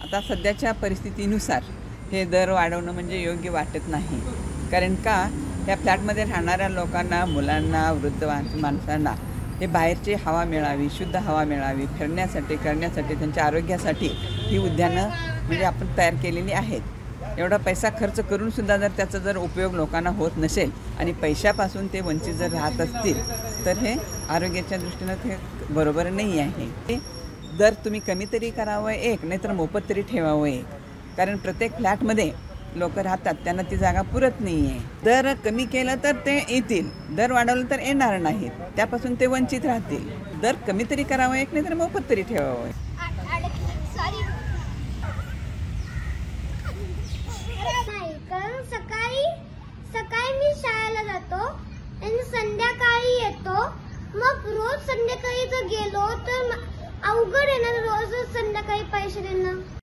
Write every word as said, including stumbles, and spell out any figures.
आता सध्याच्या परिस्थितीनुसार हे दर वाढवणं म्हणजे योग्य वाटत नाही. कारण का त्या फ्लॅटमध्ये राहणाऱ्या लोकांना, मुलांना, वृद्ध माणसांना हे बाहेरची हवा मिळावी, शुद्ध हवा मिळावी, फिरण्यासाठी, करण्यासाठी, त्यांच्या आरोग्यासाठी ही उद्यानं म्हणजे आपण तयार केलेली आहेत. एवढा पैसा खर्च करूनसुद्धा जर त्याचा जर उपयोग लोकांना होत नसेल आणि पैशापासून ते वंचित जर राहत असतील तर हे आरोग्याच्या दृष्टीनं ते बरोबर नाही आहे. ते दर तुम्ही कमी तरी करावं एक, नाहीतर मोफत तरी ठेवावं एक. कारण प्रत्येक फ्लॅटमध्ये लोक राहतात, त्यांना ती जागा पुरत नाही आहे. दर कमी केलं तर ते येतील, दर वाढवलं तर येणार नाहीत, त्यापासून ते वंचित राहतील. दर कमी तरी करावं एक, नाहीतर मोफत तरी ठेवावं. कारण सकाळी सकाळी मी शाळेला जातो आणि संध्याकाळी येतो. मग रोज संध्याकाळी जर गेलो तर अवघड आहे ना, रोज संध्याकाळी पैसे देणं.